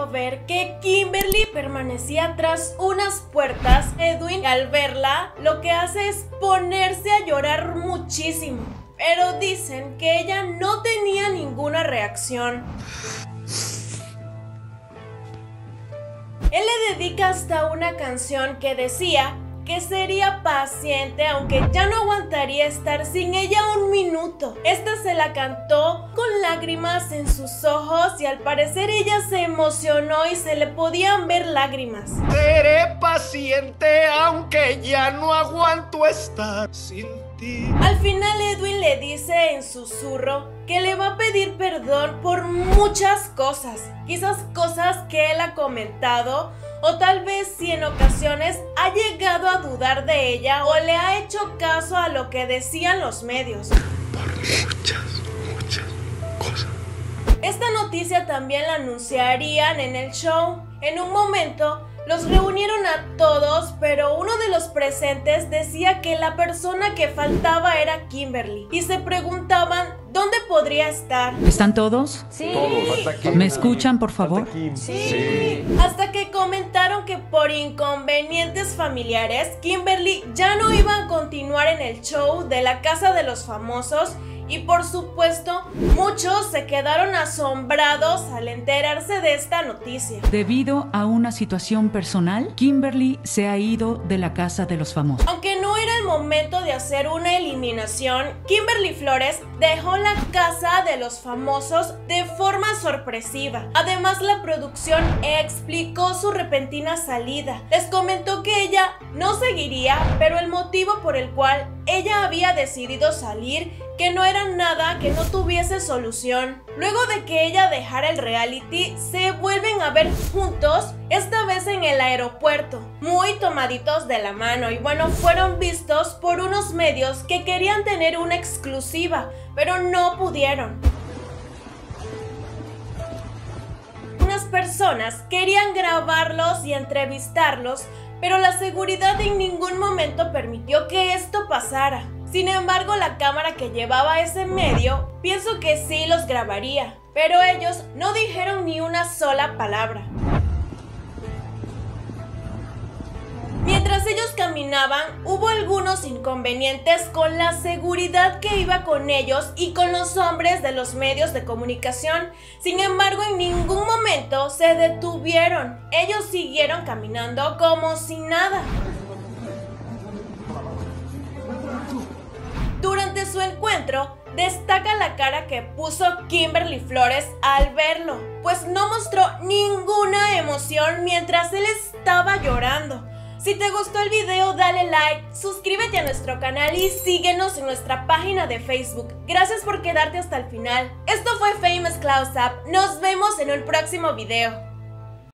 pudo ver que Kimberly permanecía tras unas puertas. Edwin, al verla, lo que hace es ponerse a llorar muchísimo, pero dicen que ella no tenía ninguna reacción. Él le dedica hasta una canción que decía que sería paciente aunque ya no aguantaría estar sin ella un minuto. Esta se la cantó con lágrimas en sus ojos y al parecer ella se emocionó y se le podían ver lágrimas. Seré paciente aunque ya no aguanto estar sin ti. Al final Edwin le dice en susurro que le va a pedir perdón por muchas cosas, quizás cosas que él ha comentado, o tal vez si en ocasiones ha llegado a dudar de ella o le ha hecho caso a lo que decían los medios. Por muchas cosas. Esta noticia también la anunciarían en el show. En un momento los reunieron a todos, pero uno de los presentes decía que la persona que faltaba era Kimberly y se preguntaban dónde podría estar. ¿Están todos? Sí. Todos. ¿Me escuchan, por favor? Sí. Hasta que comentaron que por inconvenientes familiares, Kimberly ya no iba a continuar en el show de la Casa de los Famosos. Y por supuesto, muchos se quedaron asombrados al enterarse de esta noticia. Debido a una situación personal, Kimberly se ha ido de la Casa de los Famosos. Aunque no era el momento de hacer una eliminación, Kimberly Flores dejó la Casa de los Famosos de forma sorpresiva. Además, la producción explicó su repentina salida. Les comentó que ella no seguiría, pero el motivo por el cual ella había decidido salir, que no era nada que no tuviese solución. Luego de que ella dejara el reality, se vuelven a ver juntos, esta vez en el aeropuerto, muy tomaditos de la mano, y bueno, fueron vistos por unos medios que querían tener una exclusiva, pero no pudieron. Unas personas querían grabarlos y entrevistarlos, pero la seguridad en ningún momento permitió que esto pasara. Sin embargo, la cámara que llevaba ese medio, pienso que sí los grabaría, pero ellos no dijeron ni una sola palabra. Mientras ellos caminaban, hubo algunos inconvenientes con la seguridad que iba con ellos y con los hombres de los medios de comunicación. Sin embargo, en ningún momento se detuvieron. Ellos siguieron caminando como si nada. Durante su encuentro, destaca la cara que puso Kimberly Flores al verlo, pues no mostró ninguna emoción mientras él estaba llorando. Si te gustó el video, dale like, suscríbete a nuestro canal y síguenos en nuestra página de Facebook. Gracias por quedarte hasta el final. Esto fue Famous Close Up. Nos vemos en un próximo video.